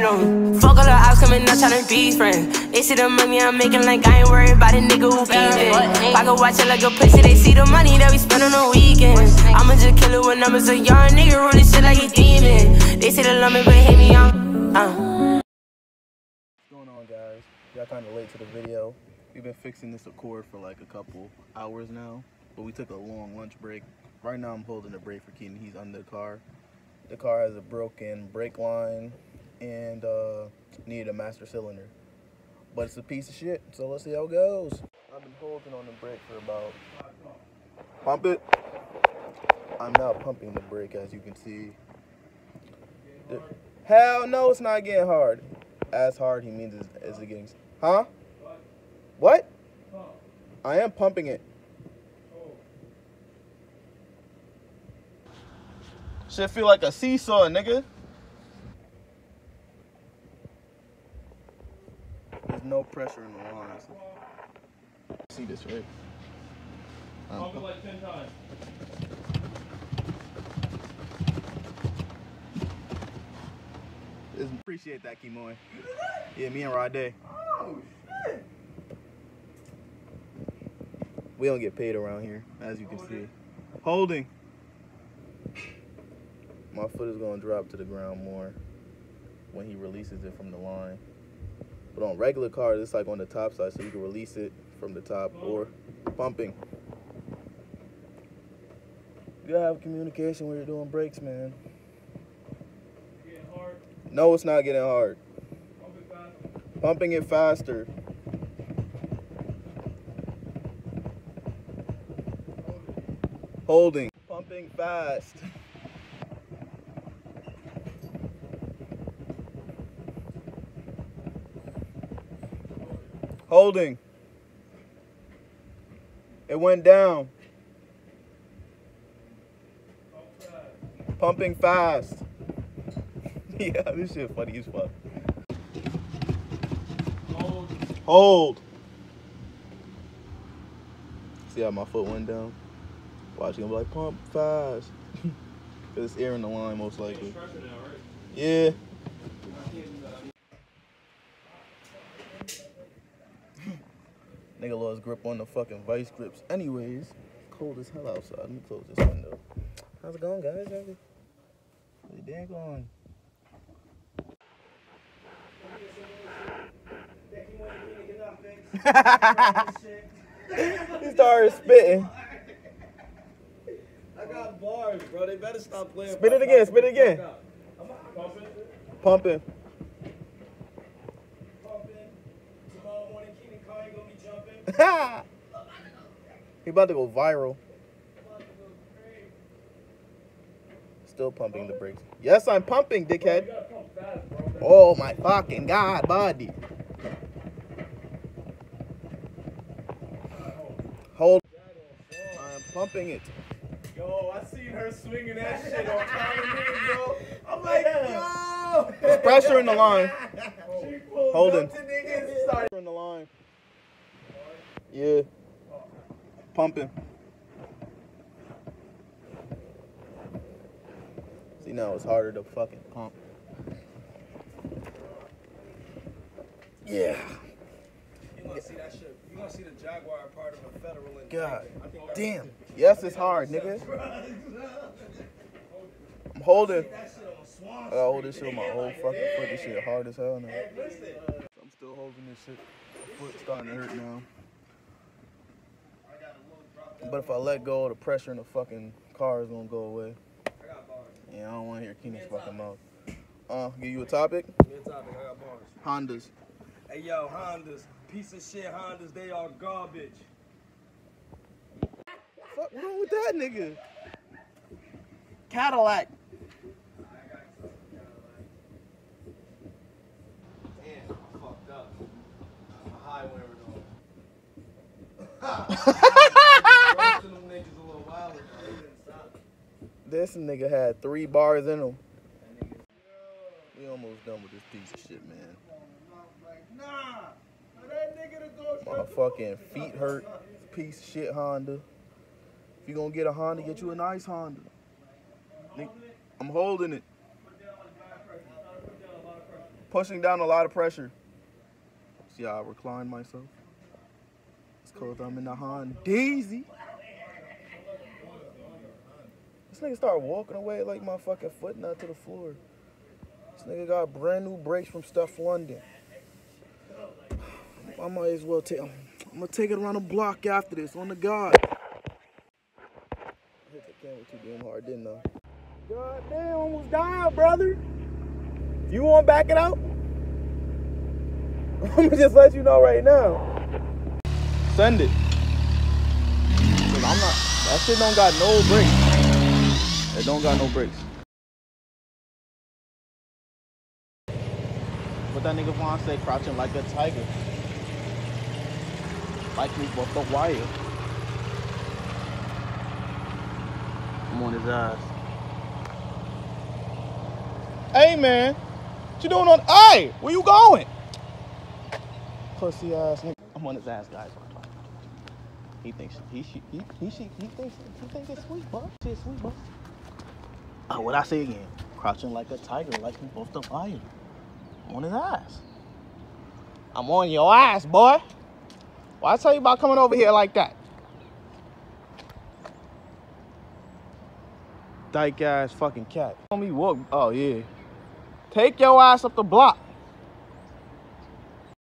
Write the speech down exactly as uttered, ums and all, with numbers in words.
Fuck all the ops coming up tryna be friends. They see the money I'm making like I ain't worried about a nigga who beefing. I can watch it like a pussy, they see the money that we spend on the weekends. I'ma just kill it with numbers, a young nigga rolling shit like a demon. They say they love me but hate me on. Uh. What's going on, guys? Got kind of late to the video. We've been fixing this Accord for like a couple hours now, but we took a long lunch break. Right now I'm holding the brake for Keaton. He's under the car. The car has a broken brake line and uh, needed a master cylinder. But it's a piece of shit, so let's see how it goes. I've been holding on the brake for about... Pump it. I'm now pumping the brake, as you can see. The... Hell no, it's not getting hard. As hard, he means is, is it getting... Huh? What? I am pumping it. Shit feel like a seesaw, nigga. There's no pressure in the lines. See this, right? Pump it like ten times. Appreciate that, Kimoy. Yeah, me and Rade. Oh, shit. We don't get paid around here, as you can see. Holding. My foot is going to drop to the ground more when he releases it from the line. But on regular cars, it's like on the top side, so you can release it from the top or pumping. You gotta have communication when you're doing brakes, man. Getting hard. No, it's not getting hard. Pump it faster. Pumping it faster. Holding. Pumping fast. Holding. It went down. Pumping fast. Yeah, this shit funny as fuck. Hold. Hold. See how my foot went down? Watch, you're gonna be like, pump fast. Because it's air in the line, most likely. Pressure now, right? Yeah. Nigga lost grip on the fucking vice grips. Anyways, it's cold as hell outside. Let me close this window. How's it going, guys? How's it? How's it damn going? He started spitting. I got bars, bro. They better stop playing. Spit it again. Spit it again. Pump it. Pumping. Tomorrow morning, Keaton Car ain't gonna be jumping. He about to go viral. Still pumping the brakes. Yes, I'm pumping, dickhead. You gotta pump fast, bro. Oh my fucking god, buddy. Hold. I am pumping it. Yo, I seen her swinging that shit on camera, bro. I'm like, yo. There's pressure in the line. She pulled Holding. up to niggas and started. In the line. Yeah. Pumping. See, now it's harder to fucking pump. Yeah. You gonna see that shit? You gonna see the Jaguar part of a federal? God damn. Yes, it's hard, nigga. I'm holding. I gotta hold this shit with my whole fucking foot. This shit hard as hell now. I'm still holding this shit. My foot's starting to hurt now. But if I let go, the pressure in the fucking car is gonna go away. Yeah, I don't want to hear Keenan's fucking mouth. Uh, give you a topic? Give me a topic. I got bars. Hondas. Hey, yo, Hondas. Piece of shit Hondas. They are garbage. Fuck wrong with that nigga? Cadillac. Damn, I fucked up. I'm a high whenever This nigga had three bars in him. We almost done with this piece of shit, man. My fucking feet hurt. Piece of shit Honda. If you gonna get a Honda, get you a nice Honda. I'm holding it. pushing down a lot of pressure. See how I recline myself? It's cause I'm in the Hondazy. This nigga started walking away like my fucking foot not to the floor. This nigga got brand new brakes from Stuff London. I might as well take, I'm gonna take it around the block after this, on the God. I hit the camera too damn hard, didn't I? God damn, almost died, brother. You wanna back it out? I'm gonna just let you know right now. Send it. Cause I'm not, that shit don't got no brakes. It don't got no brakes. What that nigga Vaughn say, crouching like a tiger. Like me off the wire. I'm on his ass. Hey man, what you doing on, hey, where you going? Pussy ass nigga. I'm on his ass, guys. He thinks he he he he he, he thinks he thinks it's sweet, bro. Shit sweet, bro. Oh, what I say again? Crouching like a tiger, like him off the fire. I'm on his ass. I'm on your ass, boy. Why I tell you about coming over here like that? Dyke ass fucking cat. Let me walk. Oh yeah. Take your ass up the block.